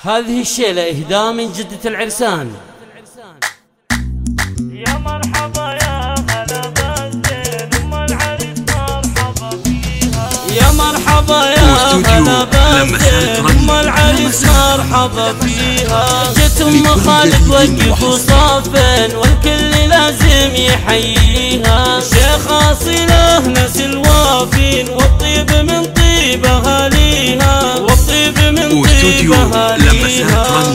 هذه الشيلة إهداء من جدة العرسان. يا مرحبا يا هلا بالزين أم العريس مرحبا فيها. يا مرحبا يا هلا بالزين أم العريس مرحبا فيها. جت أم خالد وقف وصافين والكل لازم يحييها. شيخ أصيله ناس الوافين والطيب من طيب أهاليها. والطيب من طيب أهاليها.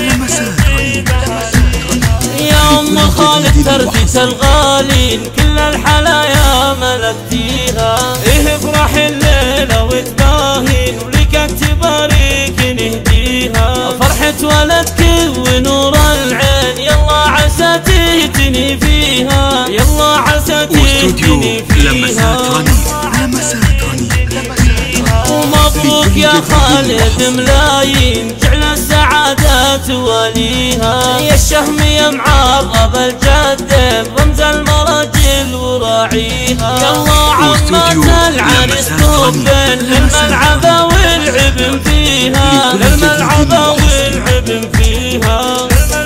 يا أم خالد تربية الغالين كل الحلايا ملكتيها. إيه افرح الليلة وتباهين ولك تبارك نهديها. فرحة ولدك ونور العين يلا عسى تهتني فيها. يلا عسى تهتني فيها. ومبروك يا خالد ملايين جعل السعادة تواليها. يا الشهم يا معرب الجدة رمز المراجل وراعيها. يلا عمة العريس طبن للملعبة والعبن فيها. للملعبة والعبن فيها.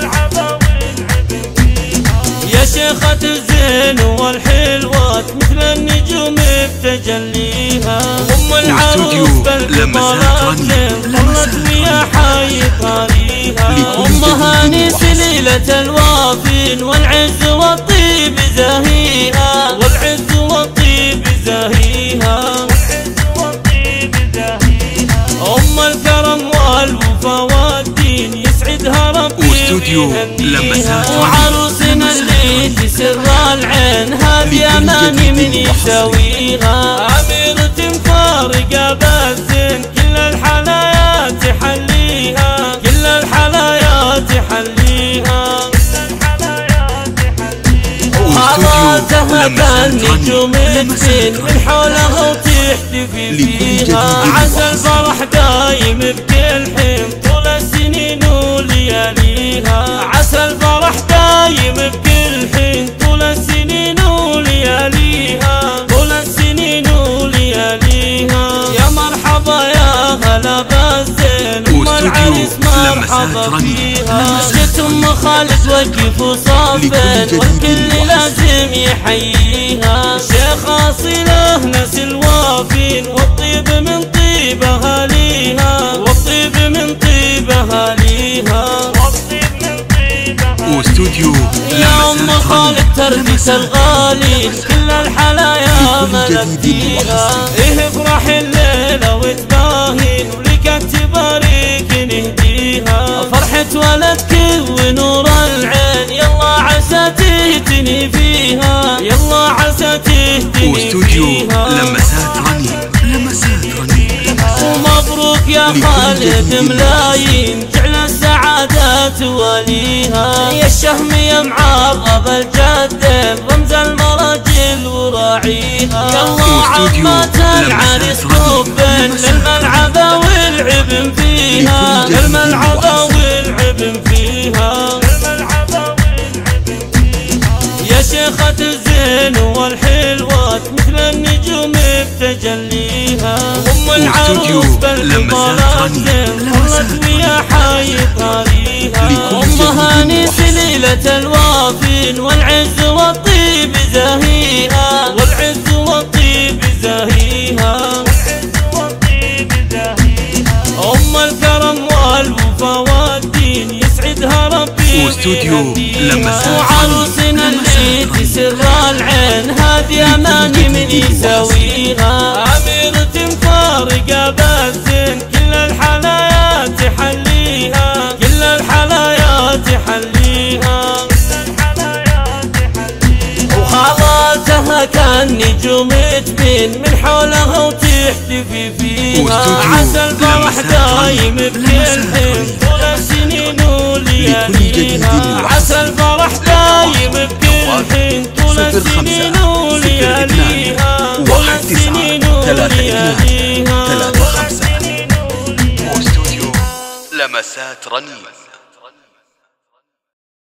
يا شيخة الزين والحلوات مثل النجوم بتجليها. أم العروس بالبطالات طلت ويا حي طاريها. أم هاني سليلة الوافين والعز والطيب زاهيها. والعز والطيب زاهيها. أم الكرم والوفا والدين يسعدها ربي ويهنيها. وعروسنا اللي تسر العين هذه أماني من يساويها. أميرة فارقة بالزين كل الحلايا تحليها. كل الحلايا تحليها. وحضاتها كان نجوم تبين من حولها وتحتفي فيها. عسى الفرح دايم بكل حين طول السنين ولياليها. عسى الفرح دايم بكل حين طول السنين ولياليها. طول السنين ولياليها. يا مرحبا يا هلا بالزين أم العريس مرحبا فيها. جت أم خالد وقف وصافين والكل لازم يحييها. شيخ أصيله ناس الوافين والطيب من طيب أهاليها. والطيب من طيب أهاليها. يا أم خالد تربية الغالين كل الحلايا ملكتيها. إيه افرح الليلة وتباهين ولك تبارك نهديها. فرحة ولدك ونور العين يلا عسى تهتني فيها. يلا عسى تهتني فيها. ومبروك يا خالد ملايين جعل السعادة تواليها. يا الشهم يا معرب الجدة رمز المراجل وراعيها. يلا عمة العريس طبن للملعبة والعبن فيها. للملعبة والعبن فيها. يا شيخة الزين والحلوات مثل النجوم بتجليها. أم العروس بالبطالات طلت ويا حي طاريها. أم هاني سليلة الوافين والعز والطيب زاهيها. والعز والطيب زاهيها. أم الكرم والوفا والدين يسعدها ربي ويهنيها. وعروسنا اللي تسر العين هذه أماني من يساويها. أميرة فارقة بالزين كل الحلايا تحليها. كل الحلايا تحليها. وخالاتها كان نجوم تبين من حولها وتحتفي فيها. عسى الفرح دايم بكل حين طول السنين ولياليها. عسى الفرح دايم بكل حين طول السنين ولياليها. طول السنين ولياليها. لمسات رنين.